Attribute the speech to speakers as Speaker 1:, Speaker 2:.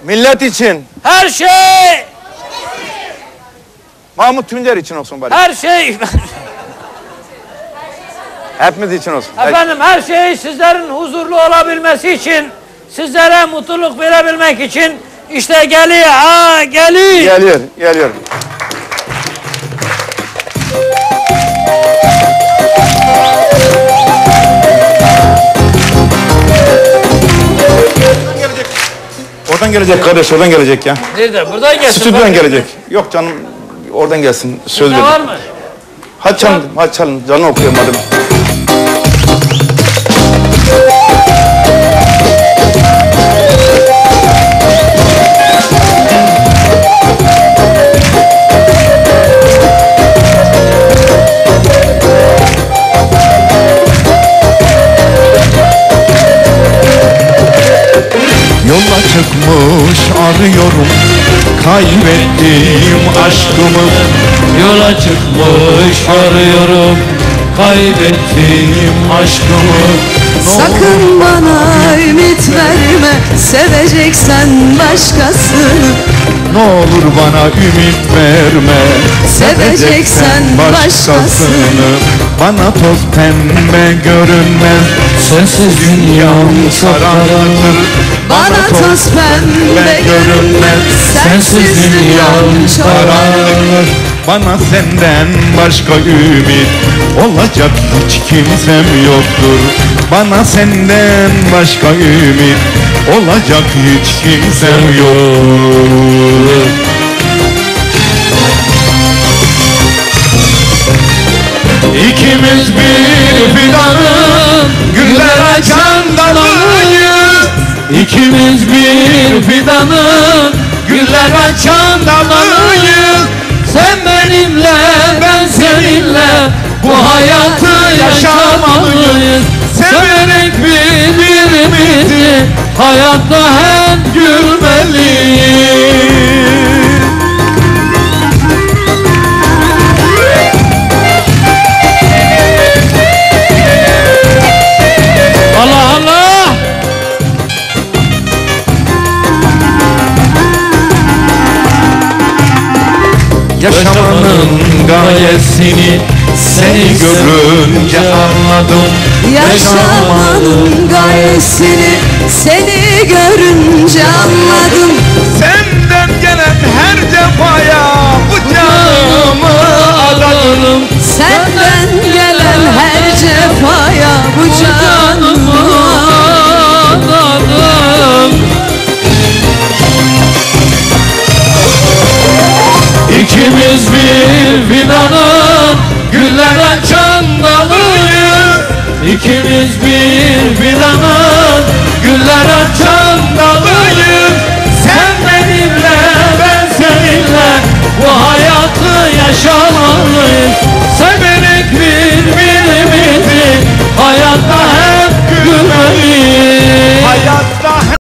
Speaker 1: Millet için.
Speaker 2: Her şey.
Speaker 1: Mahmut Tuncer için olsun bari.
Speaker 2: Her şey.
Speaker 1: Hepimiz için olsun.
Speaker 2: Efendim her şey sizlerin huzurlu olabilmesi için, sizlere mutluluk verebilmek için işte geliyor. Ha geliyor.
Speaker 1: Geliyor, geliyor. Oradan gelecek kardeş, oradan gelecek ya.
Speaker 2: Nerede? Buradan gelsin.
Speaker 1: Stüdyodan gelecek. Yok canım, oradan gelsin. Söz
Speaker 2: Ne var
Speaker 1: verdim.
Speaker 2: mı?
Speaker 1: Hadi çalın, hadi çalın. Canını okuyayım hadi.
Speaker 3: Yola çıkmış arıyorum kaybettiğim aşkımı.
Speaker 4: Yola çıkmış arıyorum kaybettiğim aşkımı.
Speaker 5: Sakın bana ümit verme, seveceksen başkasını.
Speaker 3: Ne olur bana ümit verme, seveceksen başkasını. Bana toz pembe görünmez, sensiz dünyam karanlıktır.
Speaker 5: Bana toz pembe görünmez, sensiz dünyam karanlık.
Speaker 3: Bana senden başka ümit olacak hiç kimsem yoktur. Bana senden başka ümit olacak hiç kimsem yoktur. İkimiz bir fidanın güller açan dalıyız. İkimiz bir fidanın güller açan dalıyız. Sen benimle, ben seninle bu hayatı yaşamalıyız. Severek birbirimizi hayatta hep gülmeliyiz.
Speaker 4: Allah Allah!
Speaker 3: Yaşamanın gayesini seni görünce anladım.
Speaker 5: Yaşamanın gayesini seni görünce anladım.
Speaker 3: Senden gelen her cefaya bu canımı adadım.
Speaker 5: Senden gelen her cefaya bu canımı
Speaker 4: Adadım. İkimiz bir fidanın güller açan dalıyız. İkimiz bir fidanın